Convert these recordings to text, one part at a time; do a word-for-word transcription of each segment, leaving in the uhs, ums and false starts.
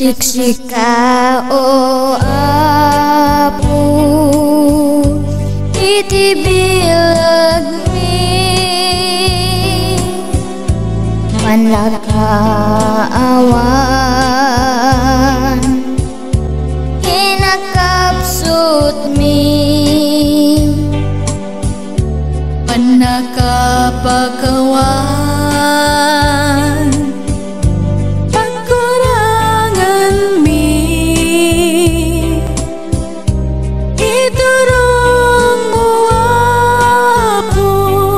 Siksika o Apo iti bilag mi manakaawan kinakapsut mi panakapakawan pagkurangan mi iturong mo Apo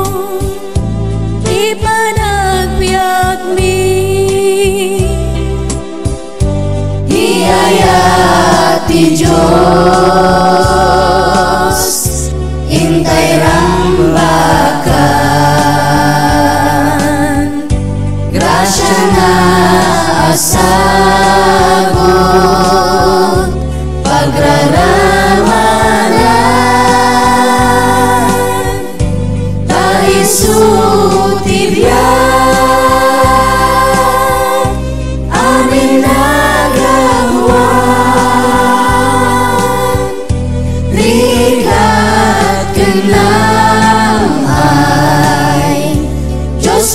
ipanagbiag mi iyaya ti Diyos intay rambakan grasya na asagot pagraramanan taisu tibiyag amin nagawan likat kenang ay Diyos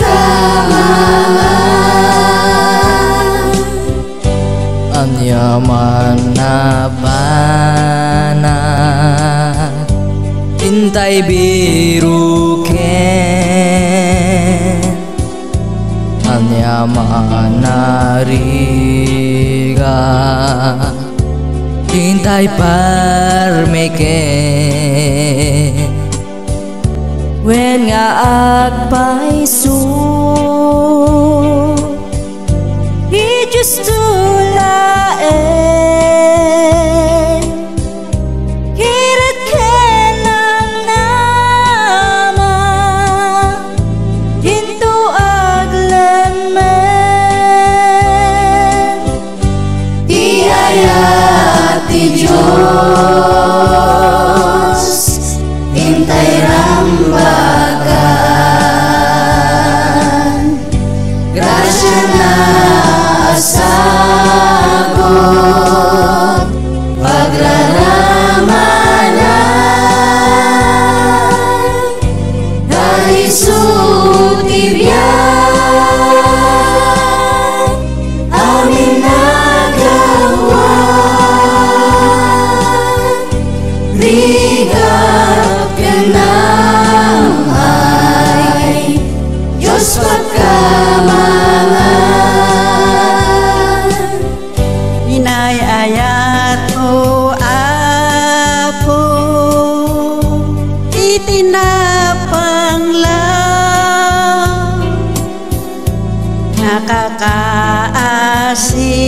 pagkamangan anyaman na bana intay biruken anyaman na riga intay parmeken wen nga agpaiso i Diyos tulaen hirit kenang nama hinto aglemen iyaya ti Diyos intay rambakan grasya na asagot pagraramanan taisu tibiyag amin nagawan ligat kenang ay Diyos pagkamangan inayayat o Apo itinapanglaw nakakaasi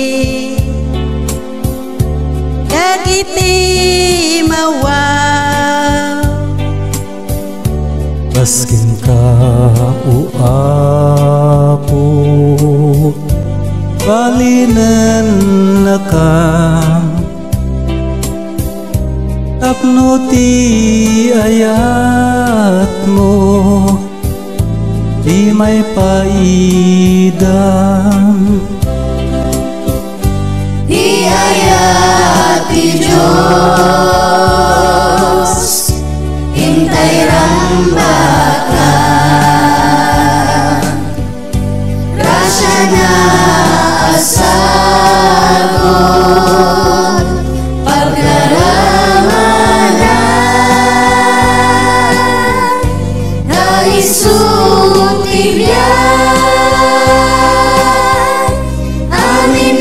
kagiti mawaw Baskin ka o Apo balinan na ka tapno ti ayat mo di may paidam iyaya ti Diyos intay rambakan grasya na asagot pagraramanan taisu tibiyag amin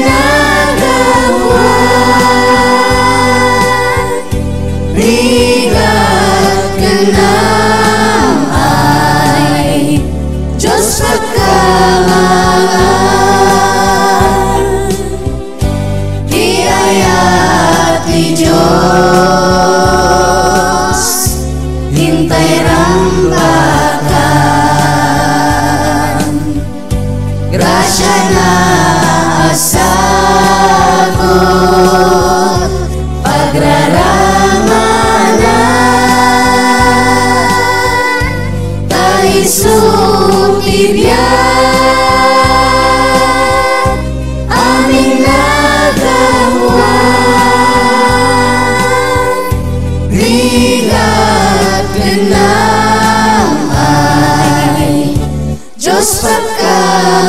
nagawan ligat kenang ay Diyos pagkamangan iyaya ti Diyos hintay rambakan grasya na asagot pagraramanan taisu tibiyag amin Diyos pagka